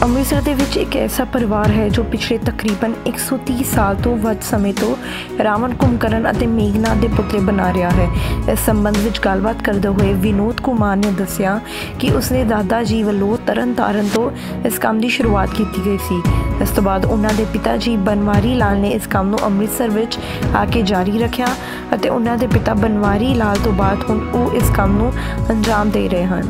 ਅੰਮ੍ਰਿਤਸਰ ਦੇ ਵਿੱਚ ਇੱਕ ਐਸਾ ਪਰਿਵਾਰ ਹੈ ਜੋ ਪਿਛਲੇ ਤਕਰੀਬਨ 130 ਸਾਲ ਤੋਂ ਵੱਧ ਸਮੇਂ ਤੋਂ ਰਾਵਣ ਕੁੰਭਕਰਨ ਅਤੇ ਮੇਘਨਾਥ ਦੇ ਪੁਤਲੇ ਬਣਾ ਰਿਹਾ ਹੈ। ਇਸ ਸੰਬੰਧ ਵਿੱਚ ਗੱਲਬਾਤ ਕਰਦੇ ਹੋਏ ਵਿਨੋਦ ਕੁਮਾਰ ਨੇ ਦੱਸਿਆ ਕਿ ਉਸਦੇ ਦਾਦਾ ਜੀ ਵੱਲੋਂ ਤਰਨਤਾਰਨ ਤੋਂ ਇਸ ਕੰਮ ਦੀ ਸ਼ੁਰੂਆਤ ਕੀਤੀ ਗਈ ਸੀ। ਇਸ ਤੋਂ ਬਾਅਦ ਉਹਨਾਂ ਦੇ ਪਿਤਾ ਜੀ ਬਨਵਾਰੀ ਲਾਲ ਨੇ ਇਸ ਕੰਮ ਨੂੰ ਅੰਮ੍ਰਿਤਸਰ ਵਿੱਚ ਆ ਕੇ ਜਾਰੀ ਰੱਖਿਆ ਅਤੇ ਉਹਨਾਂ ਦੇ ਪਿਤਾ ਬਨਵਾਰੀ ਲਾਲ ਤੋਂ ਬਾਅਦ ਹੁਣ ਉਹ ਇਸ ਕੰਮ ਨੂੰ ਅੰਜਾਮ ਦੇ ਰਹੇ ਹਨ।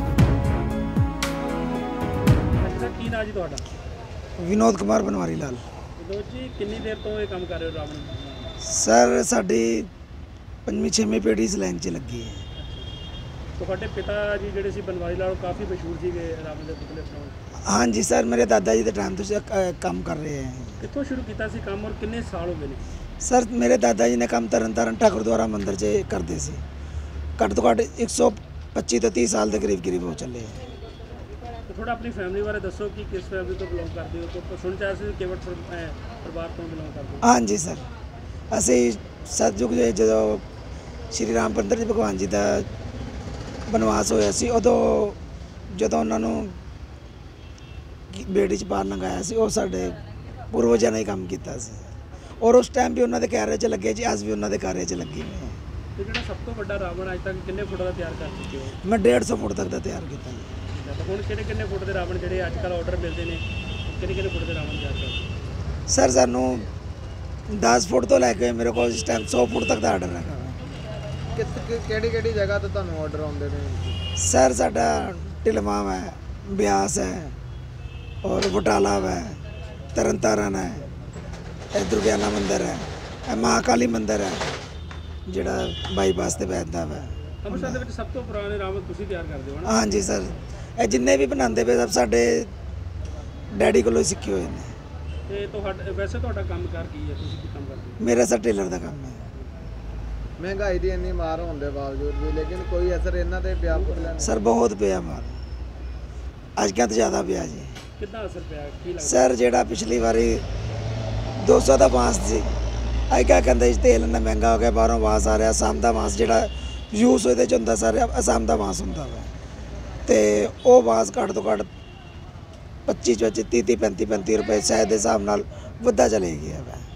विनोद कुमार बनवारी लाल। विनोद जी कितनी देर तो ये काम कर रहे हो रावण? सर साड़ी 5ਵੀਂ 6ਵੀਂ पीढ़ी इस लाइन च लगी है। ਤੁਹਾਡੇ ਪਿਤਾ ਜੀ ਜਿਹੜੇ ਸੀ बनवारी लाल काफ़ी मशहूर ਸੀਗੇ ਰਾਵਣ ਦੇ ਪੁਤਲੇ ਬਣਾਉਣ। हाँ जी सर मेरे दादा जी के टाइम तो काम कर रहे हैं। ਕਿੱਥੋਂ ਸ਼ੁਰੂ ਕੀਤਾ ਸੀ ਕੰਮ और कितने साल हो गए ने? सर मेरे दादा जी ने काम तरन तारण ठाकुर द्वारा मंदिर से करते थे। घट तो घट 125 तो 30 साल के करीब वो चले हैं। थोड़ा अपनी फैमिली बारे दसो कि किस फैमिली तो बिलोंग करते हो? तो सुन चाहे से केवट परिवार तो बिलोंग करते हो? हाँ जी सर असी सतयुग जो श्री राम चंद्र जी भगवान जी का बनवास होया सी उदों जदों उन्होंने बेड़ी च पार लंघाया सी वो साडे पूर्वजां ने काम किया सी और उस टाइम भी उन्होंने कार्य च लगे जी अज भी उन्होंने कार्य च लगे हैं। तो जो सब तो बड़ा रावण अज तक कितने फुट का तैयार कर चुके हो? मैं 150 फुट तक का तैयार किया। तो हुण कितने फुट के रावण जो अजकल ऑर्डर मिलते हैं कितने फुट के रावण तैयार करते? सर सानू 10 फुट तो लैके मेरे को इस टाइम 100 फुट तक का ऑर्डर है। ਕਿਹੜੀ ਜਗ੍ਹਾ ਤੋਂ ਤੁਹਾਨੂੰ ਆਰਡਰ ਆਉਂਦੇ ਨੇ? सर साडा ढिलमा है, ब्यास है और बटाला है, तरन तारण है, दुर्गियाना मंदिर है, महाकाली मंदिर है ਜਿਹੜਾ ਬਾਈਪਾਸ ਤੇ ਪੈਂਦਾ ਵਾ। ਅੰਮ੍ਰਿਤਸਰ ਦੇ ਵਿੱਚ ਸਭ ਤੋਂ ਪੁਰਾਣੇ ਰਾਵਣ ਤੁਸੀਂ ਤਿਆਰ ਕਰਦੇ ਹੋ ਨਾ? हाँ जी सर ਇਹ ਜਿੰਨੇ ਵੀ ਬਣਾਉਂਦੇ ਪਏ ਸਭ ਸਾਡੇ ਡੈਡੀ ਕੋਲੋਂ ਹੀ ਸਿੱਖੇ ਹੋਏ ਨੇ। ਤੇ ਤੁਹਾਡਾ ਵੈਸੇ ਤੁਹਾਡਾ ਕੰਮਕਾਰ ਕੀ ਹੈ? ਤੁਸੀਂ ਕੀ ਕੰਮ ਕਰਦੇ ਹੋ? ਮੇਰਾ ਸਰ ਟੇਲਰ ਦਾ ਕੰਮ ਹੈ। ਮਹਿੰਗਾਈ ਦੀ ਇੰਨੀ ਮਾਰ ਹੋਣ ਦੇ ਬਾਵਜੂਦ ਵੀ ਲੇਕਿਨ ਕੋਈ ਅਸਰ ਇਹਨਾਂ ਤੇ ਪਿਆ ਪੁਤਲਿਆਂ? ਸਰ ਬਹੁਤ ਪਿਆ ਮਾਰ ਅੱਜ ਕੱਲ੍ਹ ਤਾਂ ਜ਼ਿਆਦਾ ਪਿਆ ਜੀ। ਕਿੰਨਾ ਅਸਰ ਪਿਆ ਕੀ ਲੱਗਦਾ? ਸਰ ਜਿਹੜਾ ਪਿਛਲੀ ਵਾਰੀ 200 ਦਾ ਬਾਂਸ ਸੀ ਅੱਜ ਕੱਲ੍ਹ ਕਹਿੰਦੇ ਜੀ ਤੇਲ ਇੰਨਾ ਮਹਿੰਗਾ ਹੋ ਗਿਆ ਬਾਹਰੋਂ ਬਾਂਸ ਆ ਰਿਹਾ। ਅਸਾਮ ਦਾ ਬਾਂਸ ਜਿਹੜਾ ਯੂਜ਼ ਉਹਦੇ 'ਚ ਹੁੰਦਾ ਸਰ ਅਸਾਮ ਦਾ ਬਾਂਸ ਹੁੰਦਾ ਵਾ ਅਤੇ ਉਹ ਬਾਂਸ ਘੱਟ ਤੋਂ ਘੱਟ 25 30 35 ਰੁਪਏ ਸ਼ਾਇਦ ਦੇ ਹਿਸਾਬ ਨਾਲ ਵੱਧਾ ਚਲੇ ਗਿਆ ਵਾ।